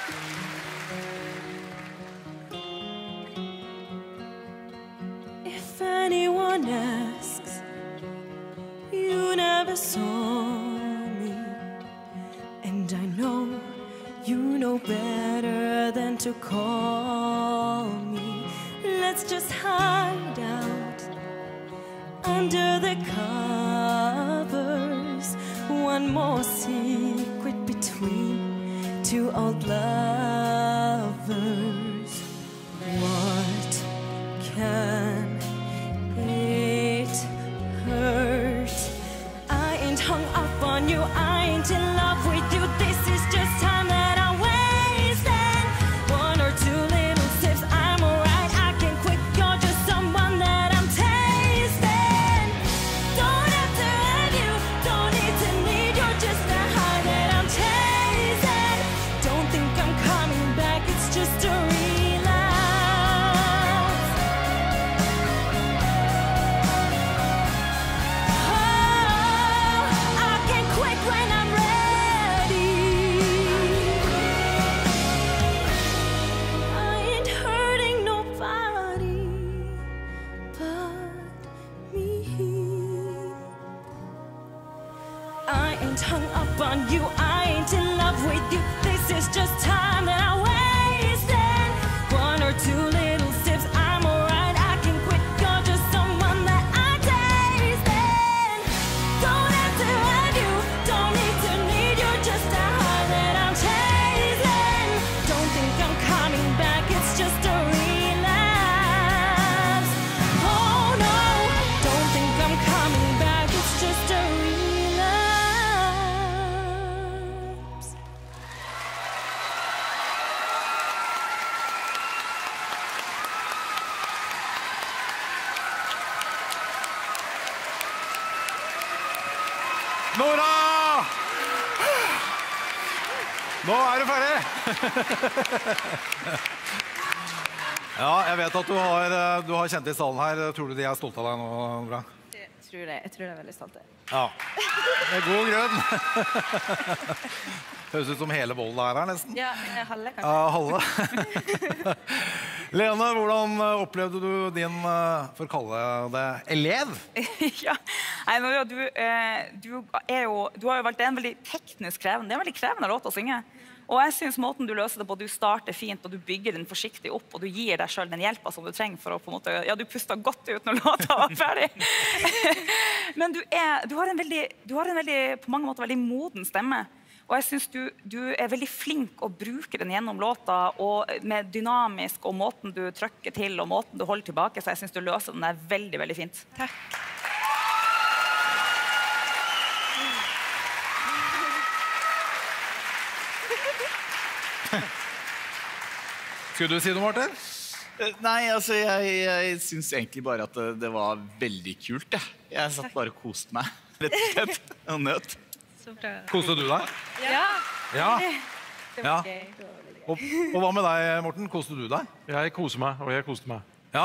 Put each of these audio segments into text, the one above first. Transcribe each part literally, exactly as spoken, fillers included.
If anyone asks, you never saw me, and I know you know better than to call me. Let's just hide out under the covers. One more secret between two old lovers. What can it hurt? I ain't hung up on you, I ain't in love with you. This is just time that I wasted. One or two little sips, I'm alright, I can quit. You're just someone that I'm tasting. Don't have to have you, don't need to need. You're just a high that I'm chasing. Don't think I'm coming back, it's just a relapse. Oh, I can quit when I'm ready. I ain't hurting nobody but me. I ain't hung up on you, I ain't in love with you. This is just time that I wasted. One or two little sips, I'm alright, I can quit. You're just someone that I tasted. Don't have to have you, don't need to need. You're just a high that I'm chasing. Don't think I'm coming back, it's just a relapse. Oh no, don't think I'm coming back, it's just a relapse. Nora! Nå er du ferdig! Ja, jeg vet at du har, du har kjent i salen her. Tror du de er stolte av deg nå, Nora? Jeg tror det. Jeg tror det er veldig stolt. Ja, med god grunn. Høres ut som hele Volda er her nesten. Ja, halve kanskje. Ja, halve. Lene, hvordan opplevde du din, for å kalle det, elev? Ja, nei, men du, eh, du, er jo, du har jo valgt en veldig teknisk krevende, det er en veldig krevende låt å synge. Og jeg synes måten du løser det på, du starter fint, og du bygger den forsiktig opp, og du gir deg selv den hjelpen som du trenger for å på en måte, ja, du puster godt ut når låta var ferdig. Men du, er, du, har en veldig, du har en veldig, på mange måter, veldig moden stemme. Og jeg synes du, du er veldig flink å bruke den gjennom låta, og med dynamisk, og måten du trykker til, og måten du holder tilbake, så jeg synes du løser den der veldig, veldig fint. Takk. Skulle du si noe, Martin? Nei, altså, jeg, jeg synes egentlig bare at det, det var veldig kult, jeg. Jeg satt bare og koste meg, rett og slett, og nøt. Koste du deg? Ja. Ja. Det Ja. var gøy. Det var veldig gøy. Og, og hva med deg, Morten? Koste du deg? Jeg koser meg, og jeg koste meg. Ja.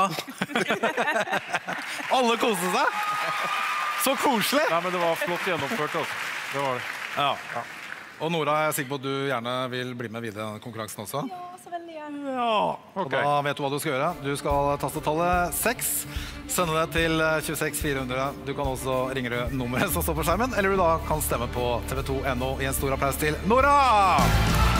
Alle koste seg? Så koselig! Nei, men det var flott gjennomført, altså. Det var det. Ja. Ja. Og Nora, jeg er sikker på at du gjerne vil bli med videre i denne konkurransen også. Ja, så veldig gjerne. Ja. Og da vet du hva du skal gjøre. Du skal taste tallet seks, sende det til tjueseks fire hundre. Du kan også ringe det nummeret som står på skjermen, eller du da kan stemme på T V to punktum no i en stor applaus til Nora!